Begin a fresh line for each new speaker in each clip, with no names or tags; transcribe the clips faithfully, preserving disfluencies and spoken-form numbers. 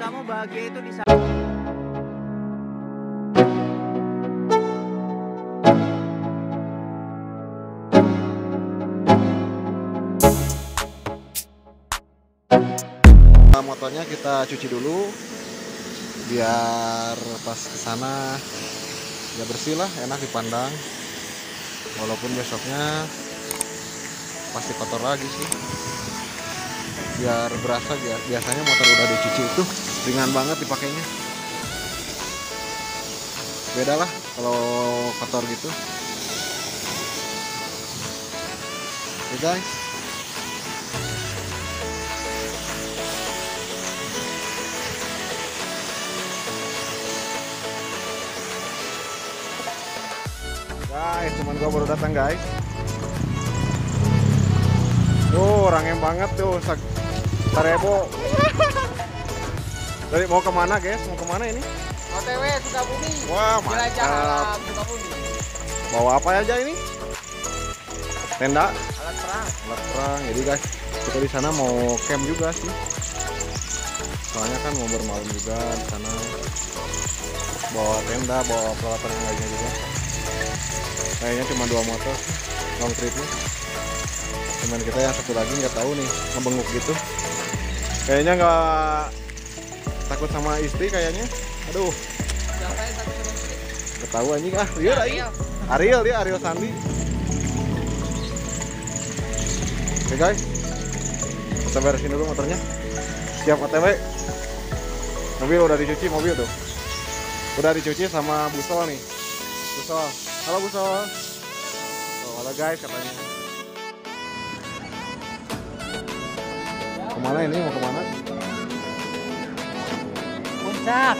kamu bahagia itu di saat
motornya kita cuci dulu biar pas kesana ya bersih lah, enak dipandang, walaupun besoknya pasti kotor lagi sih, biar berasa. Biasanya motor udah dicuci itu ringan banget dipakainya, beda lah kalau kotor gitu. Oke guys, guys, teman gua baru datang guys. Tuh, rangem banget tuh, Sarebo. Dari mau kemana guys? Mau kemana ini?
O T W Sukabumi.
Wah,
Jelajah
mantap.
alam Sukabumi.
Bawa apa aja ini? Tenda,
Alat perang.
alat perang. Jadi guys, kita di sana mau camp juga sih. Soalnya kan mau bermalam juga di sana. Bawa tenda, bawa peralatan yang lainnya juga. Kayaknya cuma dua motor long tripnya. Teman kita yang satu lagi nggak tahu nih, ngebenguk gitu. Kayaknya nggak takut sama istri kayaknya. Aduh,
Siapa yang takut sama istri?
nggak tahu anjing ah. Ariel,
Ariel.
Ariel dia Ariel Sandi. Oke guys, kita beresin dulu motornya. Siap O T W. Mobil udah dicuci, mobil tuh. Udah dicuci sama Busol nih. Busol. Halo Busol. Oh, halo guys katanya. Kemana ini? Mau kemana?
Puncak.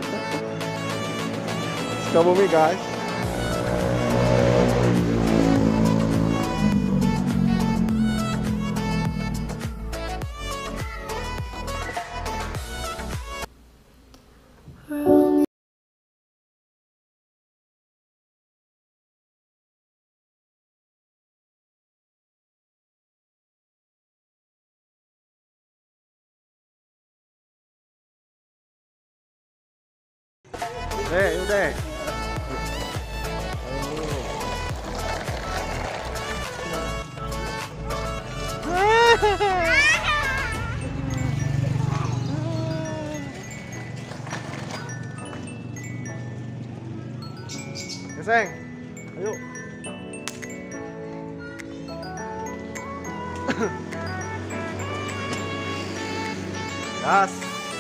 Sukabumi guys. Eh, udah. Keseng, ayo. Gas.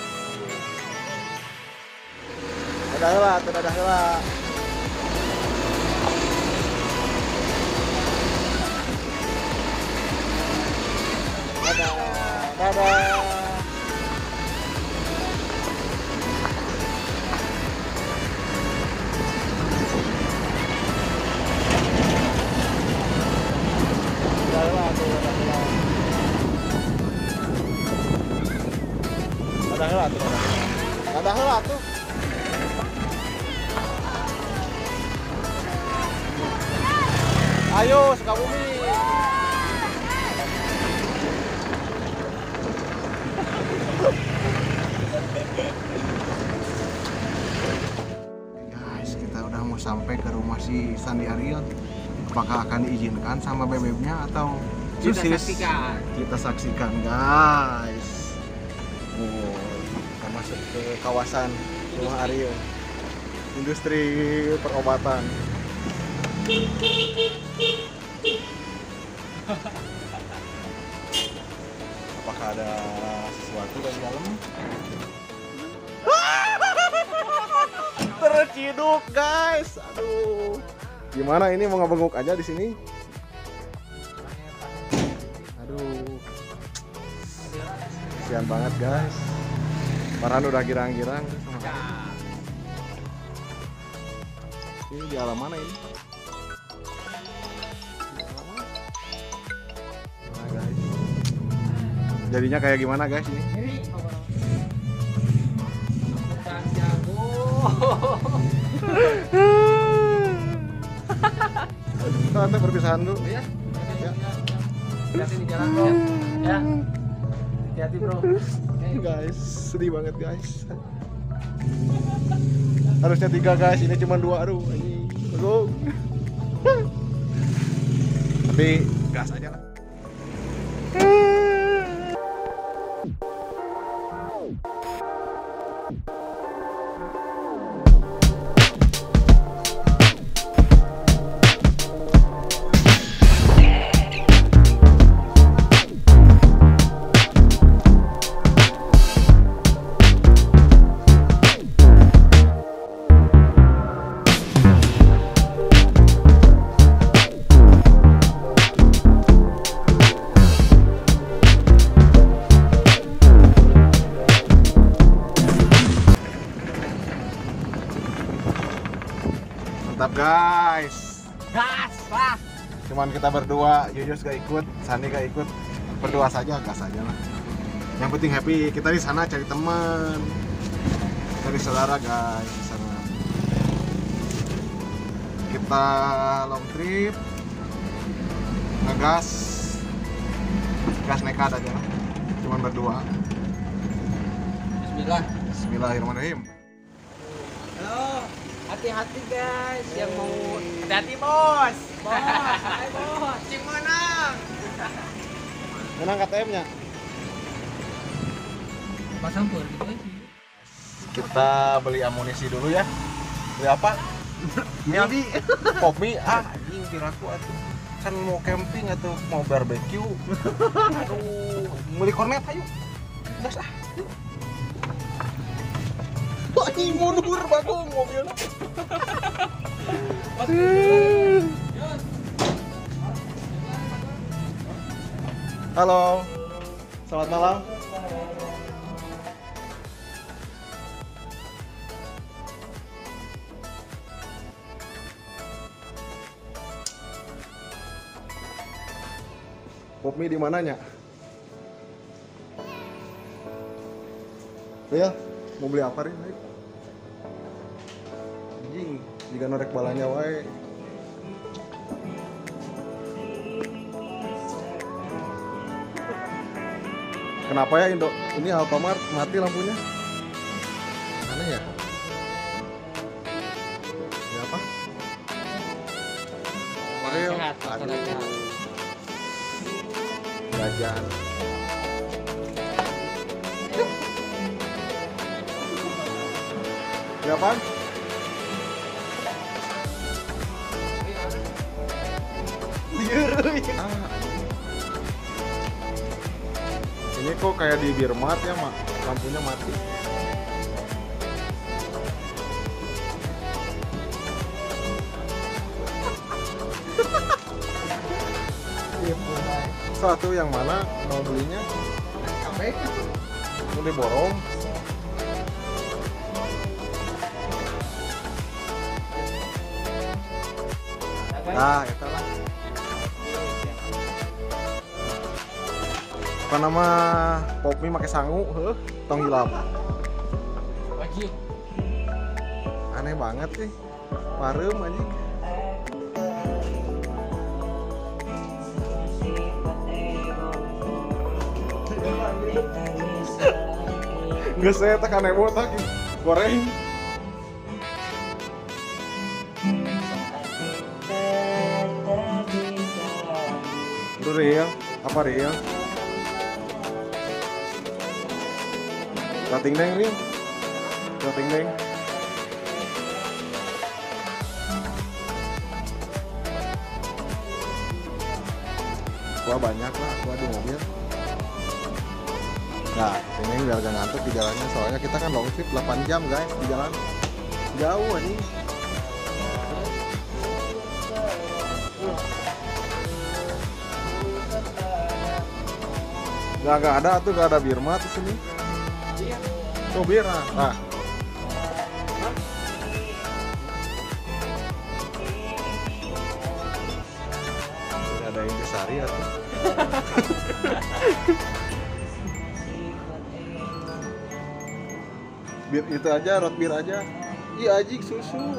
Dadah heula, teu dadah heula. Dadah, dadah. Dadah heula tuh, dadah heula. Dadah heula tuh, dadah. Dadah heula tuh. Ayo Sukabumi. Guys, kita udah mau sampai ke rumah si Sandi Ariel. Apakah akan diizinkan sama bebeknya atau
Kita
susis?
saksikan.
Kita saksikan guys. Oh, kita masuk ke kawasan rumah Ariel. Industri perobatan. Apakah ada sesuatu dari dalam? Terciduk guys, aduh. Gimana ini, mau ngebenguk aja di sini? Aduh, kasihan banget guys. Farhan udah girang-girang. Ini di alam mana ini? Jadinya kayak gimana guys ini? Kita perpisahan dulu.
Ya.
Ya.
Hati-hati di jalan bro. Ya. Hati-hati bro. Oke.
guys, sedih banget guys. Harusnya tiga guys, ini cuma dua. Aduh, ini bagus. Tapi gas aja lah. Mantap guys.
Gas lah.
Cuman kita berdua, Yuyus gak ikut, Sandi gak ikut. Berdua saja, gas aja lah. Yang penting happy. Kita di sana cari teman, cari saudara guys di sana. Kita long trip, ngegas, gas nekat aja lah. Cuman berdua.
Bismillah.
Bismillahirrahmanirrahim.
Halo, hati-hati guys yang mau hati-hati bos. Bos, hai bos. Cimonang.
Menang K T M-nya.
Pas sampur gitu aja.
Kita beli amunisi dulu ya. Beli apa? Mie. Pop mie. Ah, anjing kiraku atuh. Kan mau camping atau mau barbecue. Aduh, beli kornet ayo. Gas ah. Wah, ini mundur bagong mobilnya. Halo. Selamat malam. Pop mie di mananya? Ya, mau beli apa nih? Anjing, jika norek balanya wae. Kenapa ya Indo? Ini Alfamart mati lampunya. Aneh ya? Ini apa? Oreo.
Sehat,
Aduh.
sehat.
Jajan. Berapaan? Ah. Ini kok kayak di Birmat ya, Mak? Lampunya mati. Satu yang mana mau belinya? Kafe? Mau diborong? Nah, itu lah. Apa nama pop mie pakai sangu? Heh, tong hilap.
Wajib.
Aneh banget sih. Parem anjing. Nggak saya tekan emo tak goreng. Itu real, apa real? Rating neng real, rating neng. Gua banyak lah, gua di mobil. Nah, ini biar gak ngantuk di jalannya, soalnya kita kan long trip delapan jam guys di jalan. Jauh nih. Gak, gak ada tuh, gak ada Birmat di sini. Tuh bir, nah. Tidak ada yang besari ya tuh. Bir itu aja, rot bir aja. Iya ajik susu.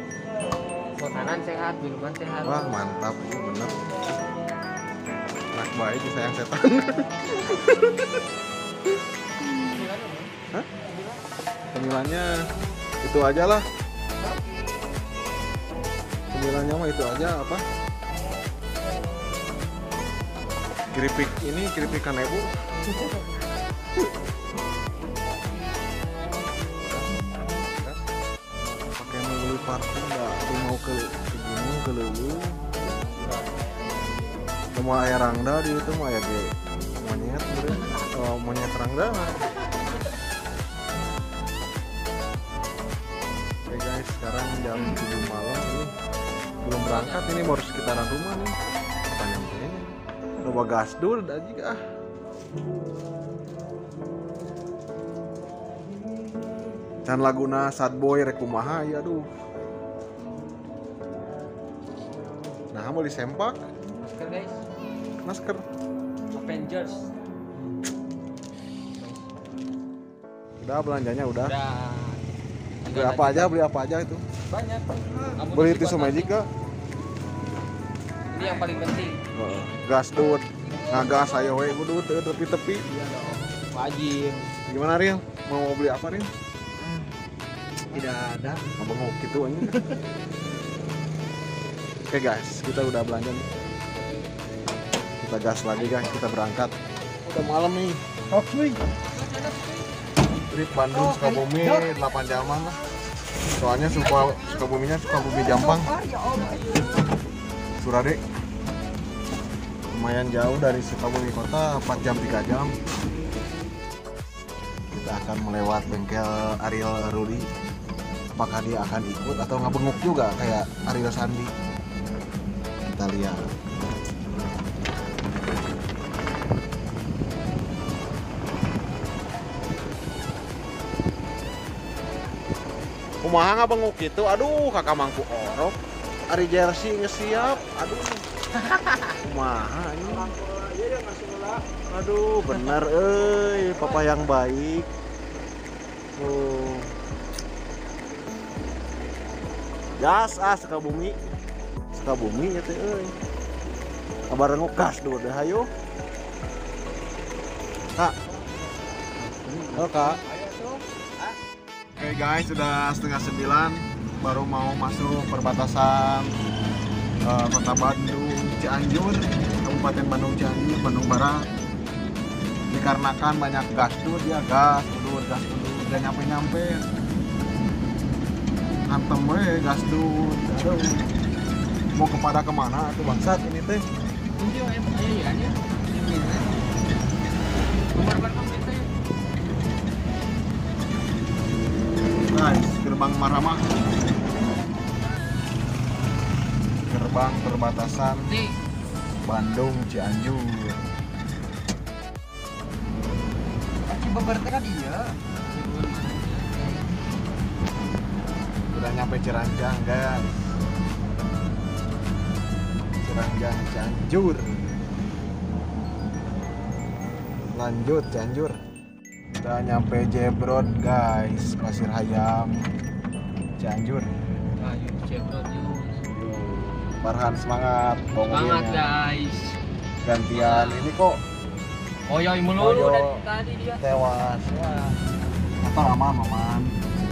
Makanan sehat, minuman sehat.
Wah mantap, ini bener. Enak baik disayang setan. Hah? Cemilannya itu aja lah. Cemilannya mah itu aja apa? Keripik ini keripik kanebo. Pakai mau parfum nggak? Tuh mau ke ke gunung ke lulu. Mau air rangda di itu mau ya ge monyet bener. Oh, monyet rangda. Oke guys, sekarang jam tujuh malam ini belum berangkat, ini baru sekitaran rumah nih. Apa nyampe? Coba gas dulu aja ah. Dan laguna sad boy rek kumaha ya aduh. Nah, mau disempak
Masker guys.
masker.
Avengers.
Udah belanjanya udah.
Udah.
Beli apa aja, beli apa aja itu?
Banyak. Amunisi
Beli
buat
tisu
nanti.
magic gak?
Ini yang paling penting.
Oh, gas dud. Ngagas ayo we kudu teu tepi-tepi.
Iya dong. Wajib.
Gimana Ril? Mau beli apa Ril?
Tidak ada.
Abang mau gitu aja. Oke guys, kita udah belanja nih. Kita gas lagi guys, kita berangkat. Udah malam nih.
Oke.
Trip Bandung Sukabumi delapan jaman lah. Soalnya suka Sukabuminya Sukabumi Jampang. Surade. Lumayan jauh dari Sukabumi kota, empat jam tiga jam. Kita akan melewat bengkel Ariel Rudi. Apakah dia akan ikut atau ngebenguk juga kayak Ariel Sandi? Kita lihat. Kumaha ngabenguk gitu? Aduh, kakak mangku orok. Ari jersey ngesiap. Aduh. Kumaha ini? Aduh, bener euy, papa yang baik. Oh. Gas ah Sukabumi. Sukabumi ya teh euy. Kabar ngukas dulu deh hayu. Kak. Halo Kak. Oke guys, sudah setengah sembilan, baru mau masuk perbatasan uh, kota Bandung Cianjur, Kabupaten Bandung Cianjur, Bandung Barat. Dikarenakan banyak gas tuh dia gas dulu, gas dulu, udah nyampe nyampe. Hantem we gas dulu, aduh. Mau kepada kemana tuh bangsat ini teh?
Ini ayo ya ya. Nomor berapa kita ya?
Guys, gerbang Marama. Gerbang perbatasan
Nih.
Bandung Cianjur.
Beberapa kan dia.
Udah nyampe Ciranjang guys. Ciranjang Cianjur. Lanjut Cianjur. Udah nyampe Jebrod guys, Pasir Hayam, Cianjur.
Ayo Chevron yuk.
Farhan semangat, bawa
Semangat
mobilnya.
guys.
Gantian ini kok
Oyoy melulu
Oyo.
dari tadi dia.
tewas.
Wah.
Apa aman aman.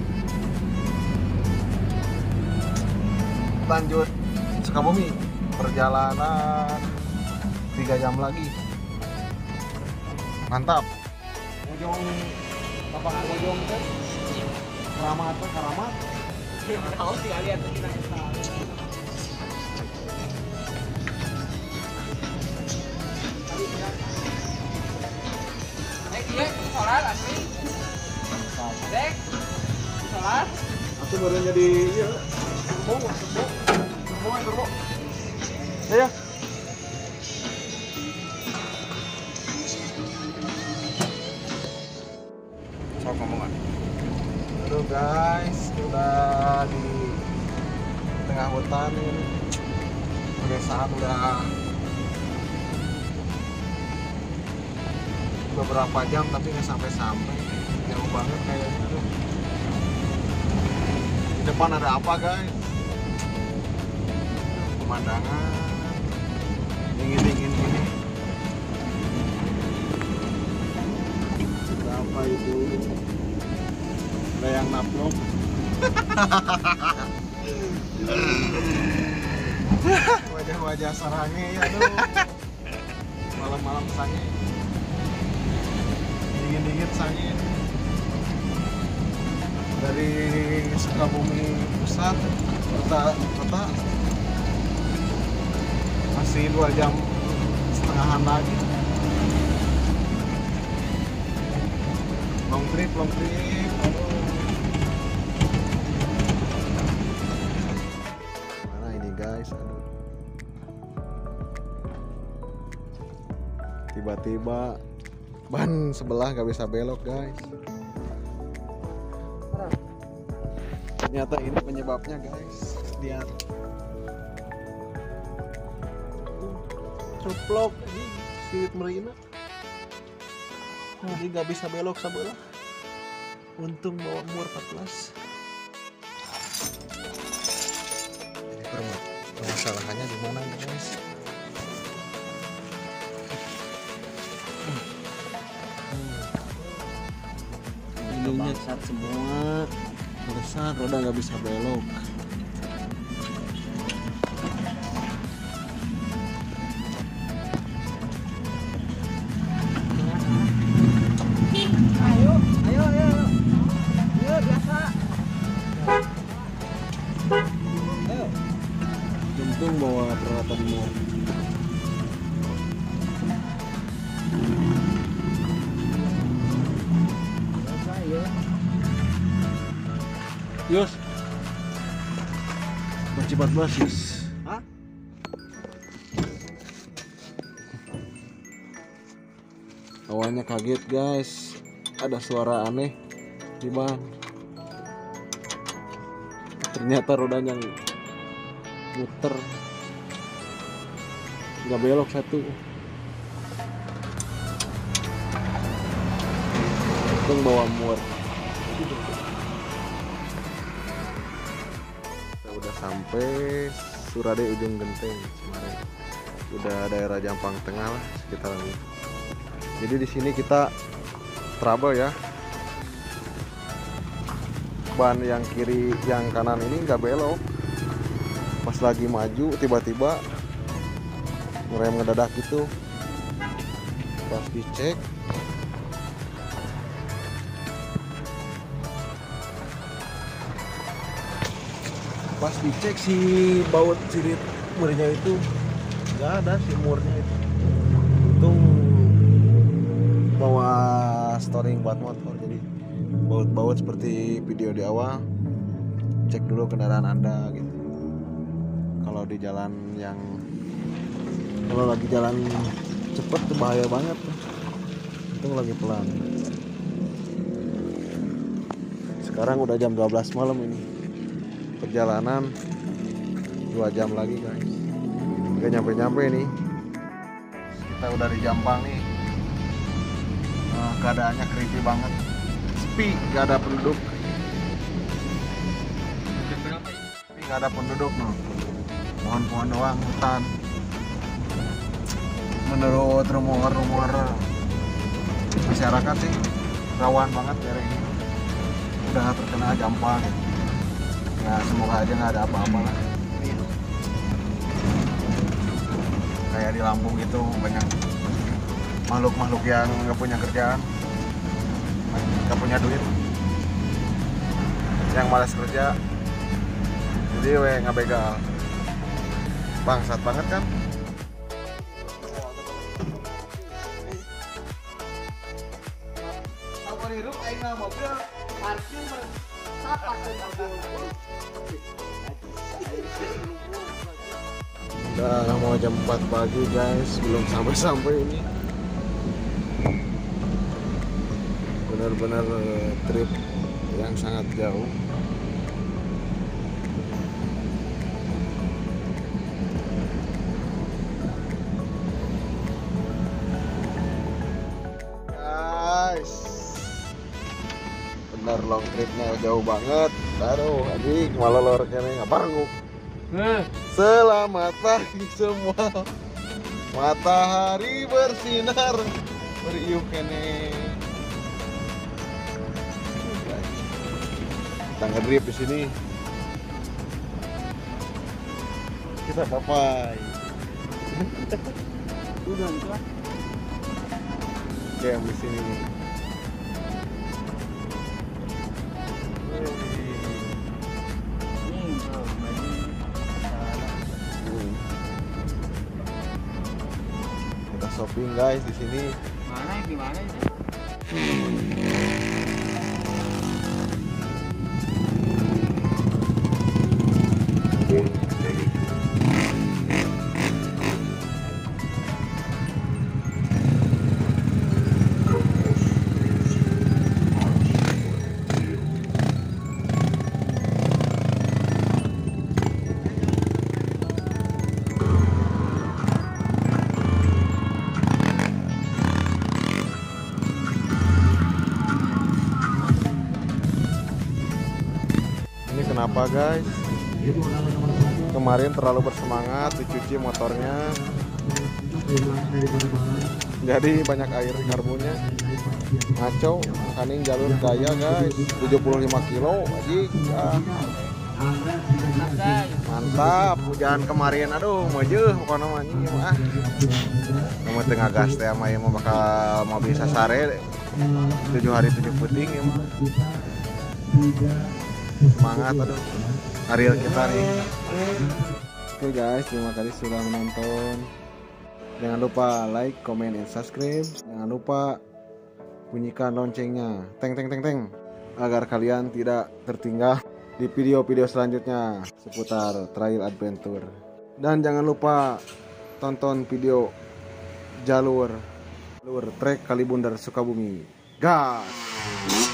Lanjut Sukabumi, perjalanan tiga jam lagi. Mantap. Ujung lapangan ujung kan? Keramat tuh keramat.
Tahu sih kalian tuh kita. Eh, iya, sholat asli. Dek, sholat.
Aku baru jadi iya. Turbo, turbo, turbo, turbo. Ya. Sok ngomongan. Aduh guys, udah di tengah hutan ini. Kebiasaan udah beberapa jam tapi nggak sampai-sampai. Jauh banget kayaknya tuh. Di depan ada apa guys? Pemandangan dingin-dingin gini. itu ada yang naplok. Wajah-wajah sarangnya ya aduh. Malam-malam sange. Dingin-dingin sange. Dari Sukabumi pusat kota kota masih dua jam setengahan lagi. Long trip, long trip. Mana ini guys? Aduh. Tiba-tiba ban sebelah gak bisa belok guys. Ternyata ini penyebabnya guys. Lihat. Ceplok ini spirit merina. Jadi gak bisa belok sebelah. Untung bawa mur empat belas. Permasalahannya di mana guys? Ininya besar semua. Besar, roda nggak bisa belok.
Ayo, ayo, ayo. Ayo biasa. Ayo.
Untung bawa peralatan mur. Yus, kunci empat belas Yus.
Hah?
Awalnya kaget guys, ada suara aneh di ban. Ternyata rodanya muter, nggak belok satu. Untung bawa mur. Udah sampai Surade ujung genteng kemarin. Udah daerah Jampang Tengah lah sekitaran. Jadi di sini kita trouble ya. Ban yang kiri, yang kanan ini nggak belok. Pas lagi maju tiba-tiba ngerem ngedadak gitu. Pas dicek pas dicek si baut sirit murnya itu nggak ada si murnya itu. Untung bawa storing buat motor, jadi baut-baut seperti video di awal. Cek dulu kendaraan Anda gitu. Kalau di jalan yang kalau lagi jalan cepet tuh bahaya banget tuh. Untung lagi pelan. Sekarang udah jam dua belas malam ini. Perjalanan dua jam lagi guys. Gak nyampe-nyampe nih. Kita udah di Jampang nih. Nah, keadaannya creepy banget. Sepi, gak ada penduduk. Sepi, gak ada penduduk no. Pohon-pohon doang, hutan. Menurut rumor-rumor masyarakat sih rawan banget daerah ini. Udah terkena Jampang. Ya semoga aja nggak ada apa-apa lah. Kayak di Lampung itu banyak makhluk-makhluk yang nggak punya kerjaan, nggak punya duit, yang malas kerja, jadi we nggak begal. Bangsat banget kan? Apa hidup aing mobil parkir sapak ke mobil. Udah mau jam empat pagi guys, belum sampai-sampai ini. Benar-benar trip yang sangat jauh. Guys, benar long tripnya jauh banget. Aduh, adik malah lor kene ngapanguk. Selamat pagi semua. Matahari bersinar, beriuk kene. Kita ngedrip di sini. Kita papai.
Udah itu lah.
Camp di sini.
Nih bro, baju
Hmm. Kita shopping guys di sini.
mana gimana itu?
Ini kenapa guys? Kemarin terlalu bersemangat dicuci motornya, jadi banyak air di karbonnya. Ngaco, kaning jalur gaya guys, tujuh puluh lima kilo aji. Ah,
Enak guys.
mantap, hujan kemarin aduh meujeul pokona mah anjing mah. Kamu tengah gas teh mah ieu mah bakal mau bisa sare tujuh hari tujuh puting ya mah. Semangat aduh Ariel kita nih. Oke guys, terima kasih sudah menonton. Jangan lupa like, comment, and subscribe. Jangan lupa bunyikan loncengnya, teng teng teng teng, agar kalian tidak tertinggal di video-video selanjutnya seputar trail adventure. Dan jangan lupa tonton video jalur jalur trek Kalibundar Sukabumi. Gas!